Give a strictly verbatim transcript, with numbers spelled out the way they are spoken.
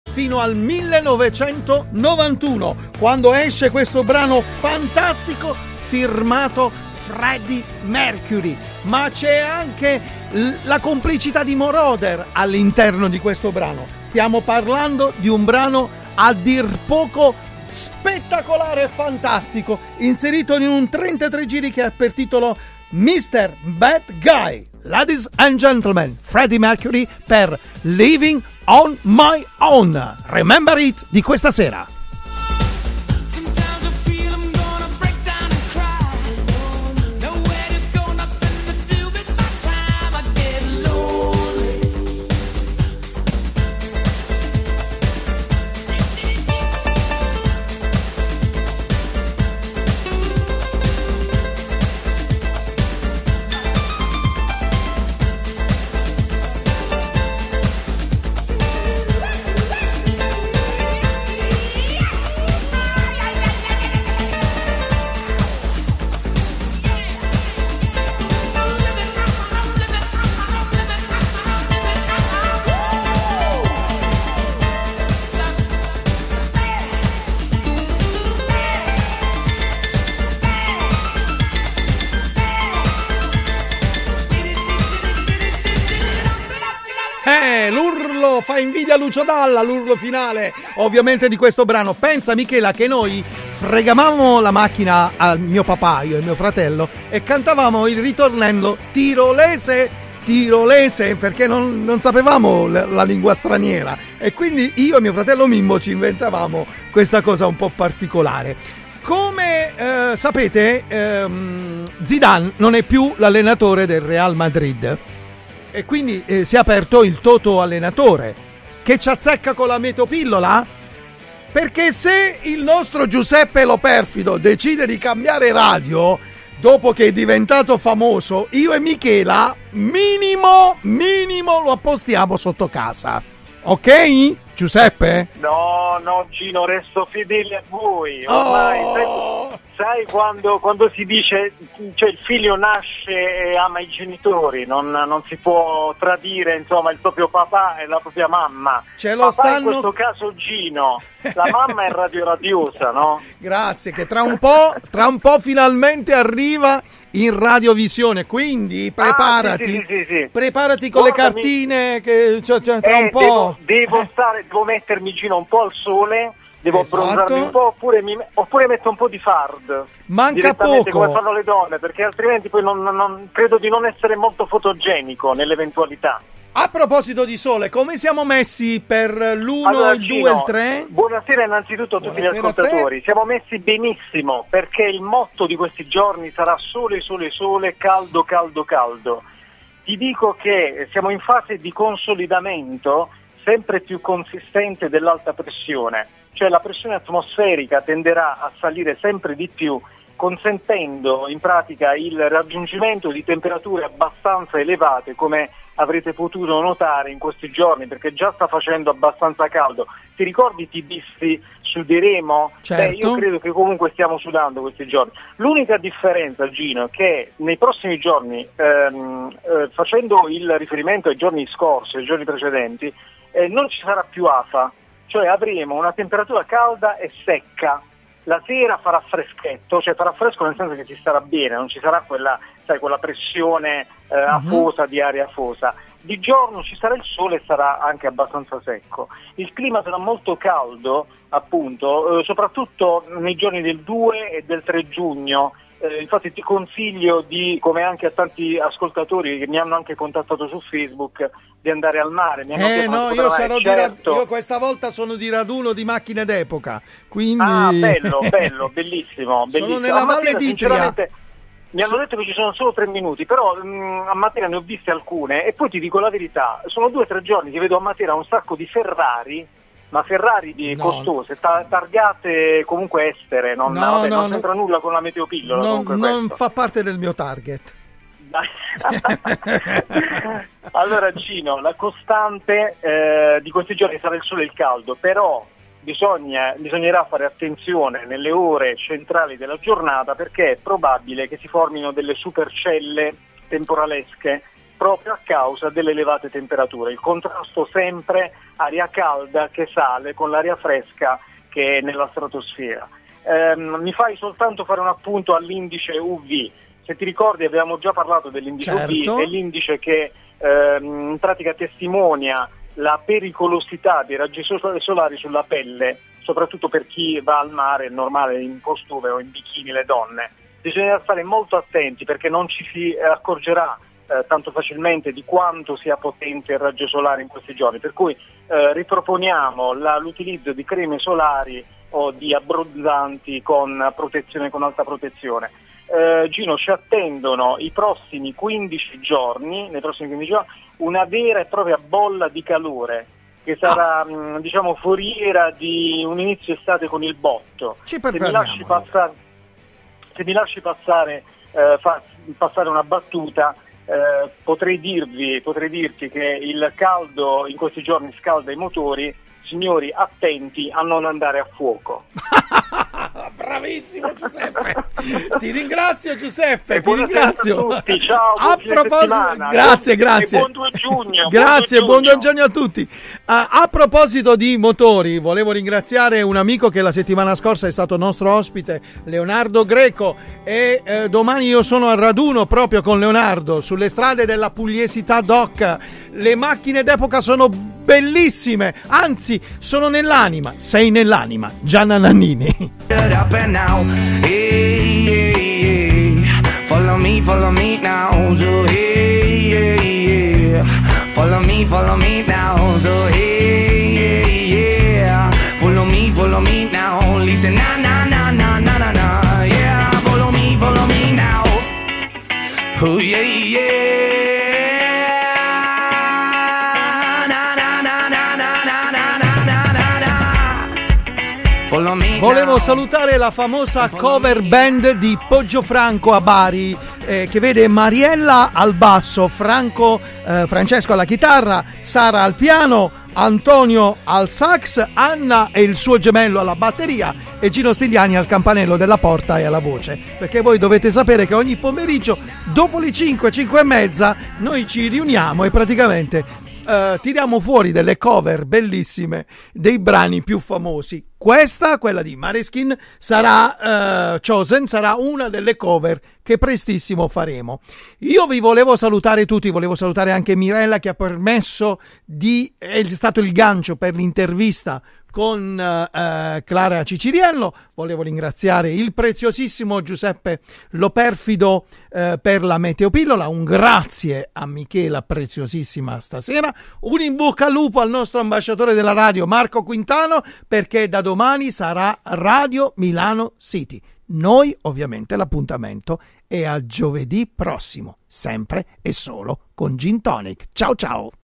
fino al millenovecentonovantuno, quando esce questo brano fantastico firmato Freddie Mercury. Ma c'è anche la complicità di Moroder all'interno di questo brano. Stiamo parlando di un brano a dir poco spettacolare e fantastico, inserito in un trentatré giri che ha per titolo mister Bad Guy. Ladies and gentlemen, Freddie Mercury per Living on My Own. Remember it di questa sera. Fa invidia a Lucio Dalla, l'urlo finale ovviamente di questo brano. Pensa Michela che noi fregavamo la macchina al mio papà, io e mio fratello, e cantavamo il ritornello tirolese, tirolese, perché non, non sapevamo la, la lingua straniera, e quindi io e mio fratello Mimmo ci inventavamo questa cosa un po' particolare. Come eh, sapete, ehm, Zidane non è più l'allenatore del Real Madrid, e quindi eh, si è aperto il Toto allenatore, che ci azzecca con la metopillola, perché se il nostro Giuseppe Lo Perfido decide di cambiare radio dopo che è diventato famoso, io e Michela minimo minimo lo appostiamo sotto casa, ok Giuseppe? No, no Gino, resto fedele a voi ormai. Oh. sai, sai quando, quando si dice, cioè il figlio nasce e ama i genitori, non, non si può tradire insomma il proprio papà e la propria mamma. Ce lo papà stanno... in questo caso Gino, la mamma è radio radiosa, no? Grazie, che tra un po' tra un po' finalmente arriva in radiovisione, quindi preparati, ah, sì, sì, sì, sì. preparati con Guardami. le cartine che cioè, cioè, tra eh, un po'. Devo, devo eh. stare, devo mettermi Gino un po' al sole. Devo Esatto. abbronzarmi un po', oppure, mi, oppure metto un po' di fard. Manca poco. Come fanno le donne, perché altrimenti poi non, non, credo di non essere molto fotogenico nell'eventualità. A proposito di sole, come siamo messi per l'uno, allora, il Gino, due e il tre? Buonasera innanzitutto a tutti Buonasera gli ascoltatori. Siamo messi benissimo, perché il motto di questi giorni sarà sole, sole, sole, caldo, caldo, caldo. Ti dico che siamo in fase di consolidamento sempre più consistente dell'alta pressione, cioè la pressione atmosferica tenderà a salire sempre di più, consentendo in pratica il raggiungimento di temperature abbastanza elevate, come avrete potuto notare in questi giorni, perché già sta facendo abbastanza caldo. Ti ricordi ti dissi suderemo? Certo. Beh, io credo che comunque stiamo sudando questi giorni. L'unica differenza, Gino, è che nei prossimi giorni, ehm, eh, facendo il riferimento ai giorni scorsi, ai giorni precedenti, eh, non ci sarà più afa, cioè avremo una temperatura calda e secca. La sera farà freschetto, cioè farà fresco nel senso che ci starà bene, non ci sarà quella, sai, quella pressione eh, afosa, di aria afosa. Di giorno ci sarà il sole e sarà anche abbastanza secco. Il clima sarà molto caldo, appunto, eh, soprattutto nei giorni del due e del tre giugno. Eh, infatti ti consiglio di, come anche a tanti ascoltatori che mi hanno anche contattato su Facebook, di andare al mare. Mi hanno Eh chiesto, no, ma io vai? sarò Certo. di rad- io questa volta sono di raduno di macchine d'epoca, quindi Ah, bello, bello, bellissimo, bellissimo. Sono nella A Valle Matera, d'Itria. sinceramente, mi hanno detto che ci sono solo tre minuti, però mh, a Matera ne ho viste alcune, e poi ti dico la verità, sono due o tre giorni che vedo a Matera un sacco di Ferrari, ma Ferrari di No. costose, ta- targate comunque estere, non, No, vabbè, no, non no. c'entra nulla con la meteopillola. non, comunque non questo. fa parte del mio target. Allora Gino, la costante eh, di questi giorni sarà il sole e il caldo, però bisogna, bisognerà fare attenzione nelle ore centrali della giornata, perché è probabile che si formino delle supercelle temporalesche proprio a causa delle elevate temperature, il contrasto sempre aria calda che sale con l'aria fresca che è nella stratosfera. Ehm, mi fai soltanto fare un appunto all'indice U V. Se ti ricordi abbiamo già parlato dell'indice certo. U V, è l'indice che ehm, in pratica testimonia la pericolosità dei raggi solari sulla pelle, soprattutto per chi va al mare, è normale in costume o in bikini le donne. Bisogna stare molto attenti perché non ci si accorgerà eh, tanto facilmente di quanto sia potente il raggio solare in questi giorni, per cui eh, riproponiamo la, l'utilizzo di creme solari o di abbronzanti con protezione, con alta protezione. Eh, Gino, ci attendono i prossimi quindici giorni, nei prossimi quindici giorni, una vera e propria bolla di calore che sarà, ah. mh, diciamo, foriera di un inizio estate con il botto. Ci se mi lasci passare, se mi lasci passare, eh, fa, passare una battuta, eh, potrei dirvi, potrei dirti che il caldo in questi giorni scalda i motori. Signori, attenti a non andare a fuoco. Bravissimo Giuseppe, ti ringrazio Giuseppe, e ti ringrazio. A tutti. Ciao, a proposito, grazie, buon, grazie. Buon due giugno. Grazie, buon buon giorno a tutti. Uh, a proposito di motori, volevo ringraziare un amico che la settimana scorsa è stato nostro ospite, Leonardo Greco, e eh, domani io sono al raduno proprio con Leonardo sulle strade della Pugliesità Doc. Le macchine d'epoca sono bellissime, anzi sono nell'anima. Sei nell'anima, Gianna Nannini. Up and now, hey, hey, hey. Follow me, follow me now, so hey, hey, yeah. Follow me, follow me now, so hey, hey, yeah. Follow me, follow me now, listen, na na na na na na na, yeah. Follow me, follow me now, oh yeah, yeah. Volevo salutare la famosa cover band di Poggiofranco a Bari, eh, che vede Mariella al basso, Franco, eh, Francesco alla chitarra, Sara al piano, Antonio al sax, Anna e il suo gemello alla batteria e Gino Stigliani al campanello della porta e alla voce, perché voi dovete sapere che ogni pomeriggio dopo le cinque, cinque e mezza noi ci riuniamo e praticamente Uh, tiriamo fuori delle cover bellissime dei brani più famosi. Questa, quella di Maneskin, sarà uh, Chosen, sarà una delle cover che prestissimo faremo. Io vi volevo salutare tutti, volevo salutare anche Mirella che ha permesso di, è stato il gancio per l'intervista con uh, uh, Clara Ciciriello. Volevo ringraziare il preziosissimo Giuseppe Loperfido uh, per la meteopillola. Un grazie a Michela preziosissima stasera. Un in bocca al lupo al nostro ambasciatore della radio Marco Quintano, perché da domani sarà Radio Milano City. Noi ovviamente l'appuntamento è a giovedì prossimo, sempre e solo con Gin Tonic. Ciao ciao.